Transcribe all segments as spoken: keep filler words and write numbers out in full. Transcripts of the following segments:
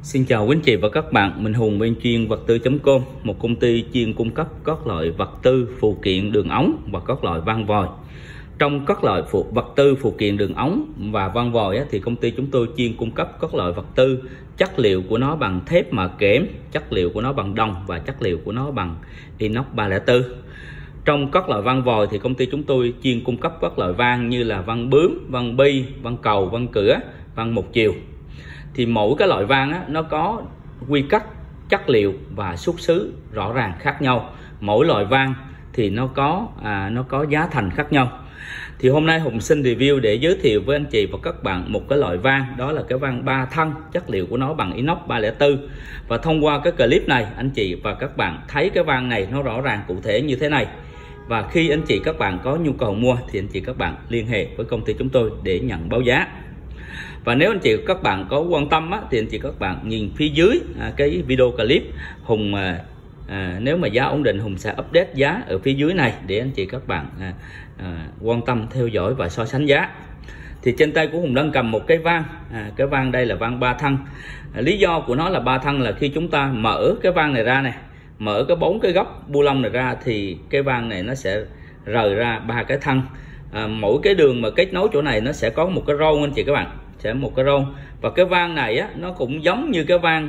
Xin chào quý anh chị và các bạn, mình Hùng bên chuyên vật tư chấm com, một công ty chuyên cung cấp các loại vật tư phụ kiện đường ống và các loại van vòi. Trong các loại phụ vật tư phụ kiện đường ống và van vòi thì công ty chúng tôi chuyên cung cấp các loại vật tư chất liệu của nó bằng thép mạ kẽm, chất liệu của nó bằng đồng và chất liệu của nó bằng inox ba không bốn. Trong các loại van vòi thì công ty chúng tôi chuyên cung cấp các loại van như là van bướm, van bi, van cầu, van cửa, van một chiều. Thì mỗi cái loại van á, nó có quy cách, chất liệu và xuất xứ rõ ràng khác nhau. Mỗi loại van thì nó có à, nó có giá thành khác nhau. Thì hôm nay Hùng xin review để giới thiệu với anh chị và các bạn một cái loại van, đó là cái van ba thân, chất liệu của nó bằng inox ba không bốn. Và thông qua cái clip này, anh chị và các bạn thấy cái van này nó rõ ràng cụ thể như thế này. Và khi anh chị các bạn có nhu cầu mua thì anh chị các bạn liên hệ với công ty chúng tôi để nhận báo giá. Và nếu anh chị các bạn có quan tâm á, thì anh chị các bạn nhìn phía dưới à, cái video clip Hùng à, à, nếu mà giá ổn định Hùng sẽ update giá ở phía dưới này để anh chị các bạn à, à, quan tâm theo dõi và so sánh giá. Thì trên tay của Hùng đang cầm một cái van, à, cái van đây là van ba thân. À, lý do của nó là ba thân là khi chúng ta mở cái van này ra này, mở cái bốn cái góc bu lông này ra thì cái van này nó sẽ rời ra ba cái thân. À, mỗi cái đường mà kết nối chỗ này nó sẽ có một cái râu anh chị các bạn, sẽ một cái râu. Và cái van này á, nó cũng giống như cái van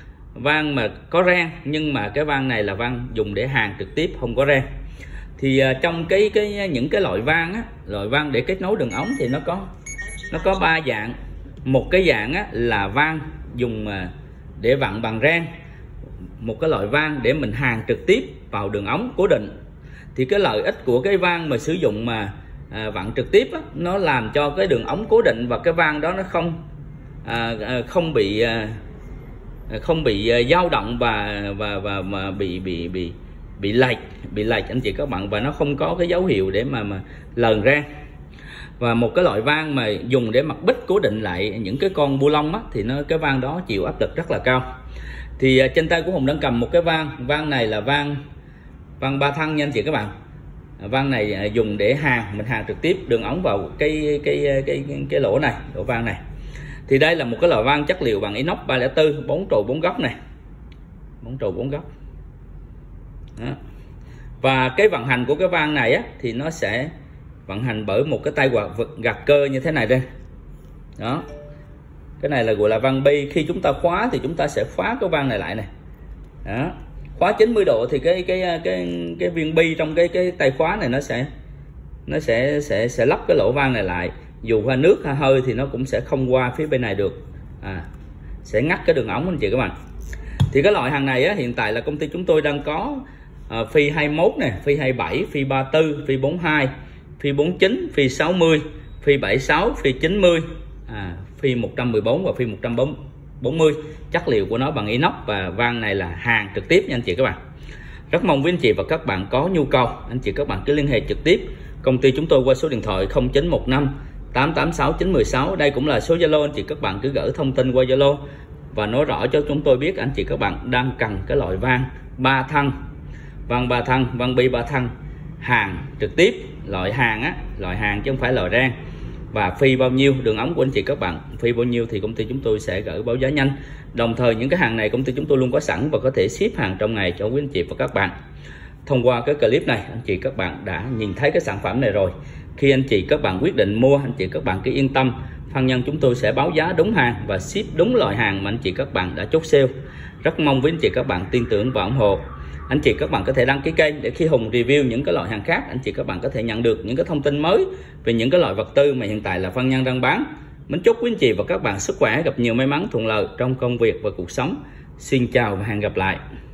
van mà có ren, nhưng mà cái van này là van dùng để hàn trực tiếp, không có ren. Thì à, trong cái cái những cái loại van á, loại van để kết nối đường ống thì nó có nó có ba dạng. Một cái dạng á, là van dùng à, để vặn bằng ren, một cái loại van để mình hàn trực tiếp vào đường ống cố định. Thì cái lợi ích của cái van mà sử dụng mà à, vặn trực tiếp á, nó làm cho cái đường ống cố định và cái van đó nó không à, không bị à, không bị à, dao động và và và mà bị bị bị bị lệch bị lệch anh chị các bạn, và nó không có cái dấu hiệu để mà mà lờn ra. Và một cái loại van mà dùng để mặt bích cố định lại những cái con bu lông á, thì nó cái van đó chịu áp lực rất là cao. Thì à, trên tay của Hùng đang cầm một cái van, van này là van van ba thân nha anh chị các bạn. Van này dùng để hàn, mình hàn trực tiếp đường ống vào cái cái cái cái, cái lỗ này, lỗ van này. Thì đây là một cái loại van chất liệu bằng inox ba không bốn, bốn trụ bốn góc này, bốn trụ bốn góc. Đó. Và cái vận hành của cái van này á, thì nó sẽ vận hành bởi một cái tay quạt gạt cơ như thế này đây. Đó. Cái này là gọi là van bi. Khi chúng ta khóa thì chúng ta sẽ khóa cái van này lại này. Đó. Khóa chín mươi độ thì cái cái cái cái viên bi trong cái cái tay khóa này nó sẽ nó sẽ sẽ sẽ lắp cái lỗ van này lại. Dù hoa nước hay hơi thì nó cũng sẽ không qua phía bên này được, à, sẽ ngắt cái đường ống anh chị các bạn. Thì cái loại hàng này á, hiện tại là công ty chúng tôi đang có à, phi hai mươi mốt này, phi hai mươi bảy, phi ba mươi tư, phi bốn mươi hai, phi bốn mươi chín, phi sáu mươi, phi bảy mươi sáu, phi chín mươi, à, phi một trăm mười bốn và phi một trăm bốn mươi. Chất liệu của nó bằng inox và van này là hàn trực tiếp nha anh chị các bạn. Rất mong quý anh chị và các bạn có nhu cầu, anh chị các bạn cứ liên hệ trực tiếp công ty chúng tôi qua số điện thoại không chín một năm tám tám sáu chín một sáu. Đây cũng là số Zalo, anh chị các bạn cứ gửi thông tin qua Zalo và nói rõ cho chúng tôi biết anh chị các bạn đang cần cái loại van ba thân, van ba thân, van bi ba thân hàn trực tiếp, loại hàn á, loại hàn chứ không phải loại ren. Và phi bao nhiêu, đường ống của anh chị các bạn phi bao nhiêu thì công ty chúng tôi sẽ gửi báo giá nhanh. Đồng thời những cái hàng này công ty chúng tôi luôn có sẵn và có thể ship hàng trong ngày cho quý anh chị và các bạn. Thông qua cái clip này, anh chị các bạn đã nhìn thấy cái sản phẩm này rồi. Khi anh chị các bạn quyết định mua, anh chị các bạn cứ yên tâm, phân nhân chúng tôi sẽ báo giá đúng hàng và ship đúng loại hàng mà anh chị các bạn đã chốt sale. Rất mong với anh chị các bạn tin tưởng và ủng hộ. Anh chị các bạn có thể đăng ký kênh để khi Hùng review những cái loại hàng khác, anh chị các bạn có thể nhận được những cái thông tin mới về những cái loại vật tư mà hiện tại là phân nhân đang bán. Mình chúc quý anh chị và các bạn sức khỏe, gặp nhiều may mắn thuận lợi trong công việc và cuộc sống. Xin chào và hẹn gặp lại.